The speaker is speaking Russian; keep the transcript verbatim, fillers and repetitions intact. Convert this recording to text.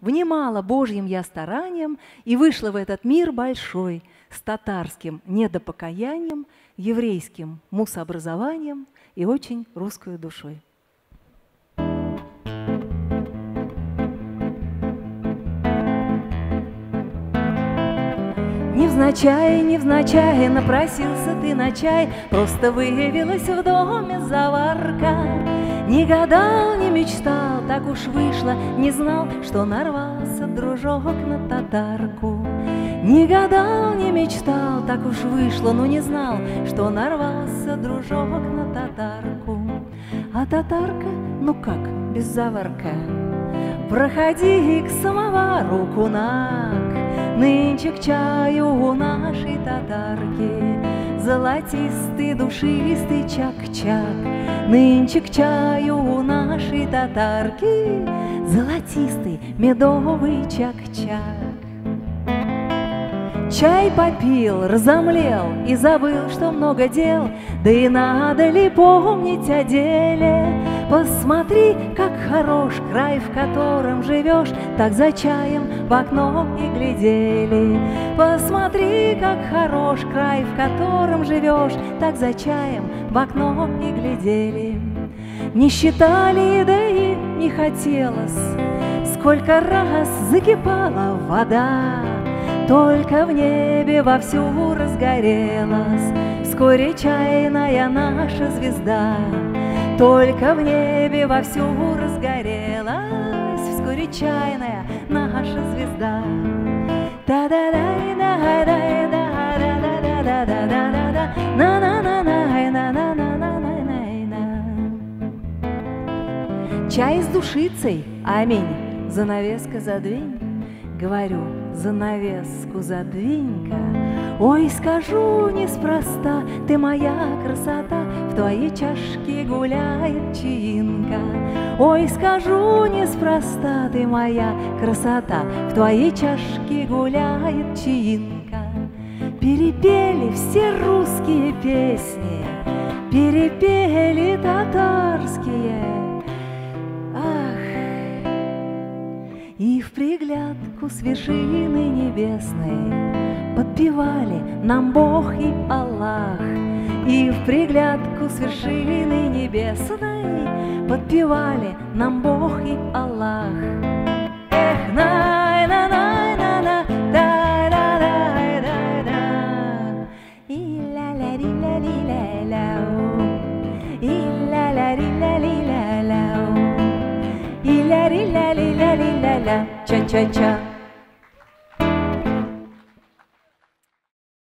внимала Божьим я стараниям и вышла в этот мир большой с татарским недопокаянием, еврейским мусообразованием и очень русской душой. Невзначай, невзначай, напросился ты на чай, просто выявилась в доме заварка. Не гадал, не мечтал, так уж вышло, не знал, что нарвался дружок на татарку. Не гадал, не мечтал, так уж вышло, но не знал, что нарвался дружок на татарку. А татарка, ну как, без заварка? Проходи к самовару, кунак, нынче к чаю у нашей татарки золотистый, душистый чак-чак. Нынче к чаю у нашей татарки золотистый, медовый чак-чак. Чай попил, разомлел и забыл, что много дел, да и надо ли помнить о деле. Посмотри, как хорош край, в котором живешь, так за чаем в окно и глядели. Посмотри, как хорош край, в котором живешь, так за чаем в окно и глядели. Не считали, да и не хотелось, сколько раз закипала вода, только в небе вовсю разгорелась вскоре чайная наша звезда. Только в небе вовсю разгорелась вскоре чайная наша звезда. Чай с душицей, аминь, занавеска задвинь. Говорю, занавеску задвинь-ка. Ой, скажу неспроста, ты моя красота, в твоей чашке гуляет чаинка. Ой, скажу неспроста, ты моя красота, в твоей чашке гуляет чаинка. Перепели все русские песни, перепели татарские. И в приглядку с вершины небесной подпевали нам Бог и Аллах. И в приглядку с вершины небесной подпевали нам Бог и Аллах. Эх, най на най на на да да да да да и ля ля ри ля ли ля ля и ля ля ри ля ли ля ля и ля ри ля ли ля ли ля ля ча-ча-ча.